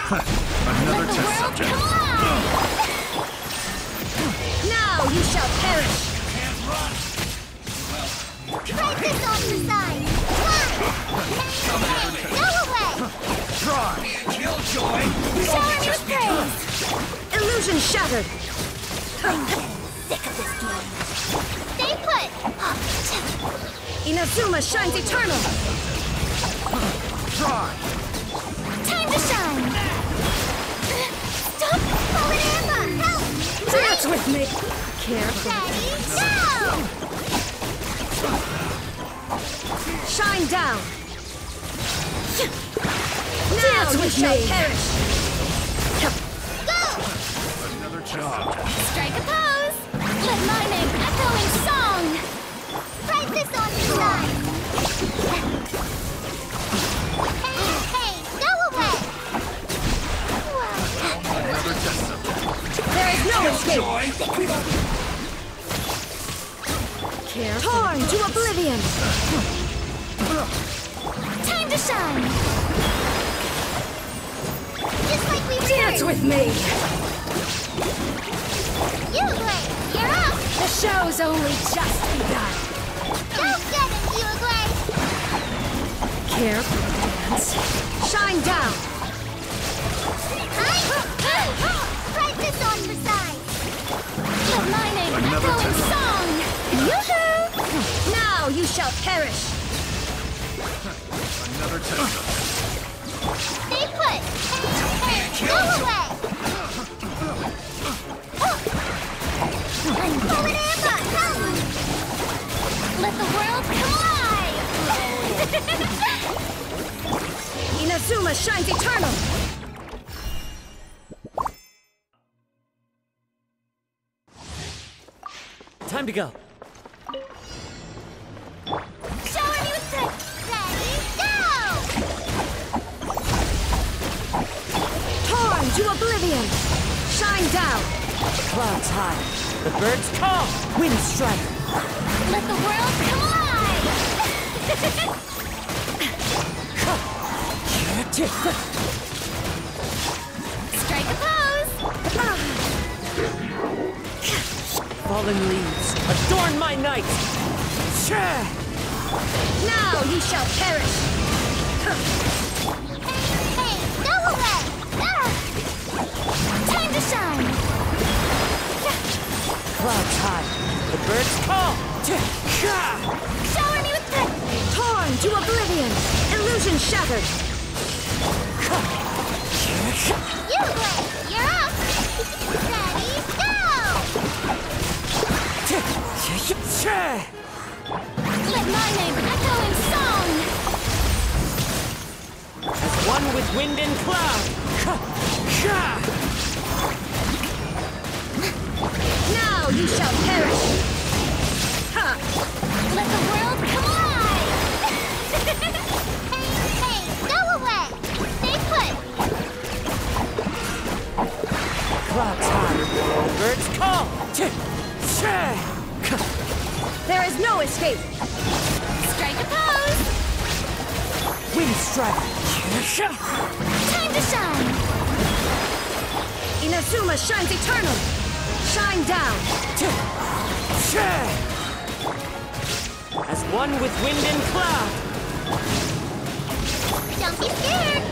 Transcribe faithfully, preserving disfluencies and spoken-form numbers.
Another test subject. Now you shall perish. Try this on the side. One. Go away. Try. Killjoy. Shower me with praise. Illusion shattered. Sick of this game. Stay put. Inazuma shines eternal. Try. Time to shine. Stop. Fallen Amber. Help. Dance with me. Careful. Ready, go. Shine down. Now Dance you with shall me. perish. Go. Another job. Strike a pose. Let my make echoing song. Write this on the side. Hey, hey, go away. Whoa. Another test subject. There is no escape. Killjoy. Careful. Torn to oblivion. Time to shine. Just like we Dance were. with me. You Glay, you're up. The show's only just begun. Go get it, you Glay. Careful, dance. Shine down. Write this on the side. Let my make Another echoing test. song. Yoo-hoo. Now you shall perish. Another test subject. Stay put. Hey, hey, go away. I'm pulling Amber. Help. Let the world collide. Inazuma shines eternal. Time to go. Shower me with tricks. Ready, go. Torn to oblivion. Shine down. Clouds high. The birds call. Wind strike. Let the world collide. Strike a pose. Fallen leaves. Adorn my night. Share. Now you shall perish. Hey, hey, go away. Ah. Time to shine. Clouds high. The birds call. Shower me with tricks. Torn to oblivion. Illusion shattered. You Glay, you're up. Ready, go. Let my name echo in song. As one with wind and cloud. Now you shall perish. Ha! Let the world collide. Hey, hey, go away. Stay put. Clouds high. The birds call. There is no escape. Strike a pose. Wind strike. Time to shine. Inazuma shines eternal. Shine down. As one with wind and cloud. Don't be scared.